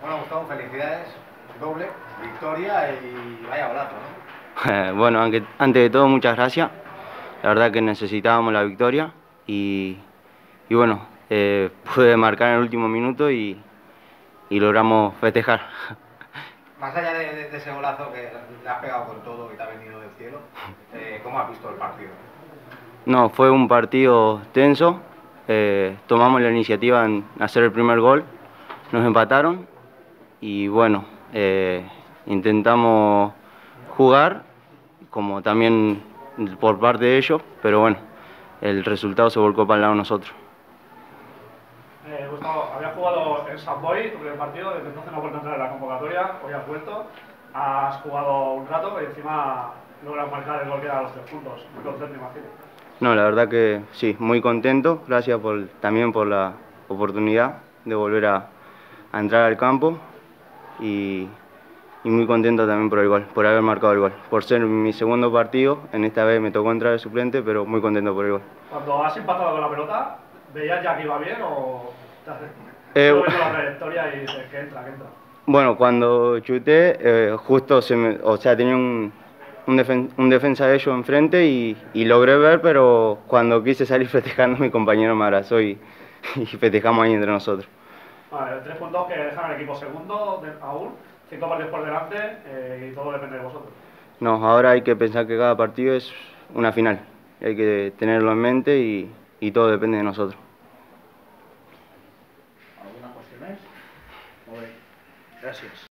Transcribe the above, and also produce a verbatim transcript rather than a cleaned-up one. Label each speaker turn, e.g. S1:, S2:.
S1: Bueno, Gustavo, felicidades, doble, victoria y vaya golazo, ¿no?
S2: Bueno, aunque, antes de todo, muchas gracias. La verdad que necesitábamos la victoria y, y bueno, eh, pude marcar en el último minuto y, y logramos festejar.
S1: Más allá de, de, de ese golazo que le has pegado con todo y te ha venido del cielo, eh, ¿cómo has visto el partido?
S2: No, fue un partido tenso. Eh, tomamos la iniciativa en hacer el primer gol, nos empataron y bueno, eh, intentamos jugar, como también por parte de ellos, pero bueno, el resultado se volcó para el lado de nosotros.
S3: Eh, Gustavo, habías jugado en San Boy el partido, desde entonces no has vuelto a entrar en la convocatoria, hoy has vuelto, has jugado un rato y encima logras marcar el gol que da los tres puntos. Muy contento, imagino.
S2: No, la verdad que sí, muy contento, gracias por, también por la oportunidad de volver a, a entrar al campo y, y muy contento también por el gol, por haber marcado el gol. Por ser mi segundo partido, en esta vez me tocó entrar de suplente, pero muy contento por el gol.
S3: Cuando has empatado con la pelota, ¿veías ya que iba bien o te has
S2: Eh,
S3: solo visto la trayectoria y dices que entra, que entra?
S2: Bueno, cuando chuté, eh, justo se me, o sea, tenía un, un, defen, un defensa de ellos enfrente y, y logré ver, pero cuando quise salir festejando, mi compañero me abrazó y, y festejamos ahí entre nosotros.
S3: Vale, tres puntos que dejan al equipo segundo de, aún, cinco partidos por delante eh, y todo depende de vosotros.
S2: No, ahora hay que pensar que cada partido es una final, hay que tenerlo en mente y, y todo depende de nosotros.
S1: ¿Algunas cuestiones? Gracias.